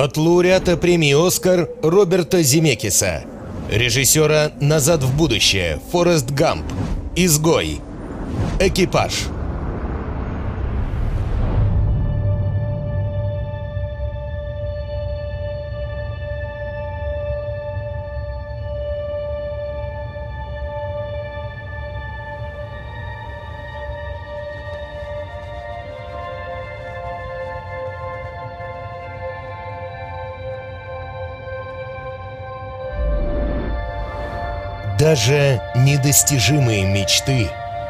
От лауреата премии «Оскар» Роберта Земекиса, режиссера «Назад в будущее», «Форест Гамп», «Изгой», «Экипаж». Даже недостижимые мечты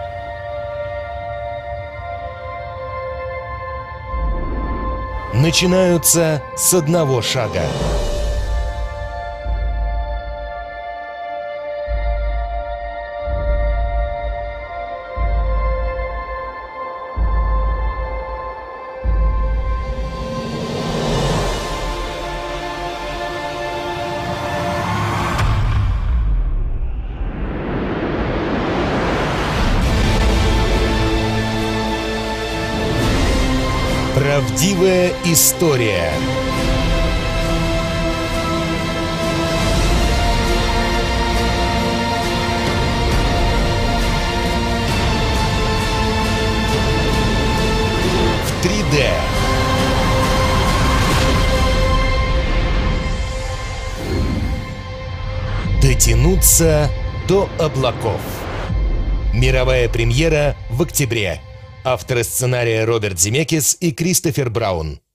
начинаются с одного шага. Правдивая история. В 3D. Дотянуться до облаков. Мировая премьера в октябре. Авторы сценария Роберт Земекис и Кристофер Браун.